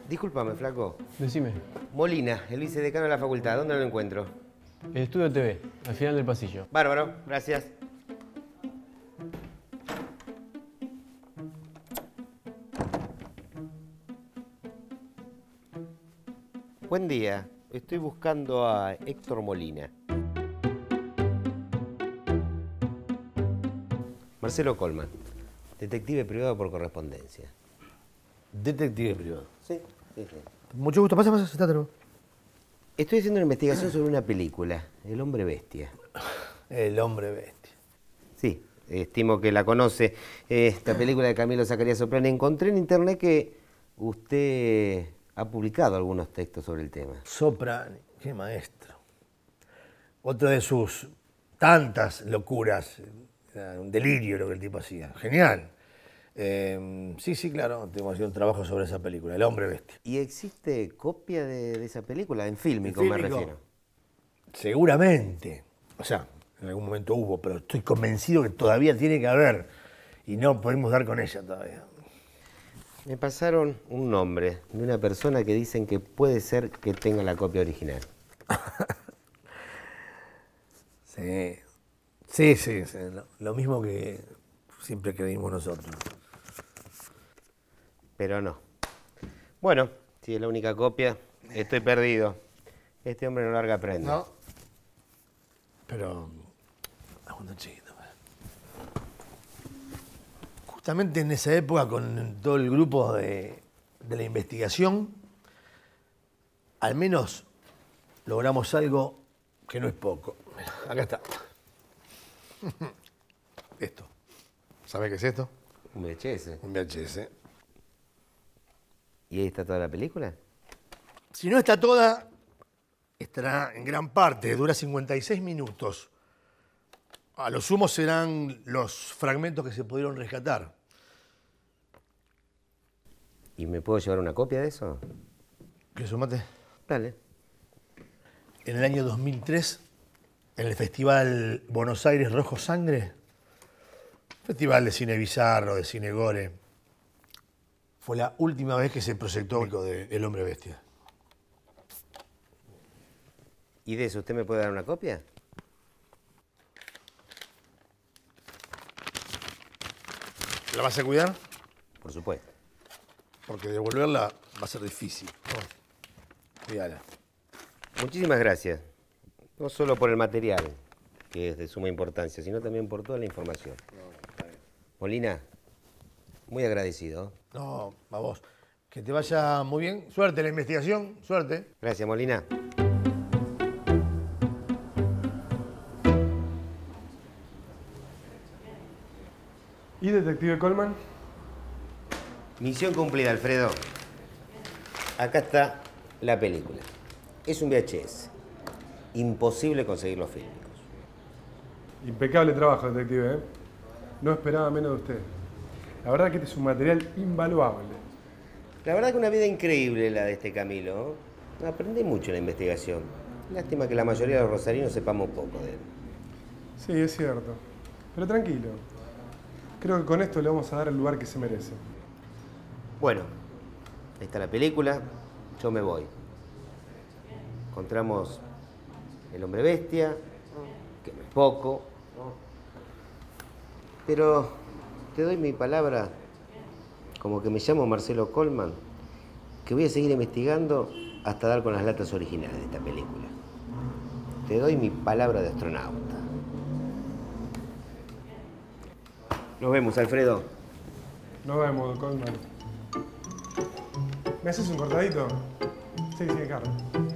Discúlpame, flaco. Decime. Molina, el vicedecano de la facultad. ¿Dónde lo encuentro? El estudio TV, al final del pasillo. Bárbaro, gracias. Buen día. Estoy buscando a Héctor Molina. Marcelo Colman, detective privado por correspondencia. Detective privado. Sí. Mucho gusto. Pasa, sentate. Estoy haciendo una investigación sobre una película, El Hombre Bestia. El Hombre Bestia. Sí, estimo que la conoce. Esta película de Camilo Zacarías Soprani. Encontré en internet que usted ha publicado algunos textos sobre el tema. Soprani, qué maestro. Otra de sus tantas locuras. Era un delirio lo que el tipo hacía. Genial. Sí, claro. Tengo que hacer un trabajo sobre esa película, El Hombre Bestia. ¿Y existe copia de esa película? En fílmico, me refiero. Seguramente. O sea, en algún momento hubo, pero estoy convencido que todavía tiene que haber. Y no podemos dar con ella todavía. Me pasaron un nombre de una persona que dicen que puede ser que tenga la copia original. Sí. Lo mismo que siempre creímos nosotros. Pero no. Bueno, si es la única copia, estoy perdido. Este hombre no larga prenda. No. Pero, aguanta un chiquito. Justamente en esa época, con todo el grupo de la investigación, al menos logramos algo que no es poco. Acá está. Esto. ¿Sabés qué es esto? Un VHS. Un VHS. ¿Y ahí está toda la película? Si no está toda, estará en gran parte. Dura 56 minutos. A lo sumo serán los fragmentos que se pudieron rescatar. ¿Y me puedo llevar una copia de eso? ¿Qué mate? Dale. En el año 2003, en el Festival Buenos Aires Rojo Sangre, festival de cine bizarro, de cine gore, fue la última vez que se proyectó El Hombre Bestia. ¿Y de eso usted me puede dar una copia? ¿La vas a cuidar? Por supuesto. Porque devolverla va a ser difícil. Cuídala. Muchísimas gracias. No solo por el material, que es de suma importancia, sino también por toda la información. Molina, muy agradecido. No, a vos. Que te vaya muy bien. Suerte en la investigación. Suerte. Gracias, Molina. ¿Y detective Colman? Misión cumplida, Alfredo. Acá está la película. Es un VHS. Imposible conseguir los fílmicos. Impecable trabajo, detective, ¿eh? No esperaba menos de usted. La verdad que este es un material invaluable. La verdad que una vida increíble la de este Camilo. Aprendí mucho en la investigación. Lástima que la mayoría de los rosarinos sepamos poco de él. Sí, es cierto. Pero tranquilo. Creo que con esto le vamos a dar el lugar que se merece. Bueno, ahí está la película. Yo me voy. Encontramos El Hombre Bestia, que no es poco. Pero te doy mi palabra, como que me llamo Marcelo Colman, que voy a seguir investigando hasta dar con las latas originales de esta película. Te doy mi palabra de astronauta. Nos vemos, Alfredo. Nos vemos, Colman. ¿Me haces un cortadito? Sí, Carlos.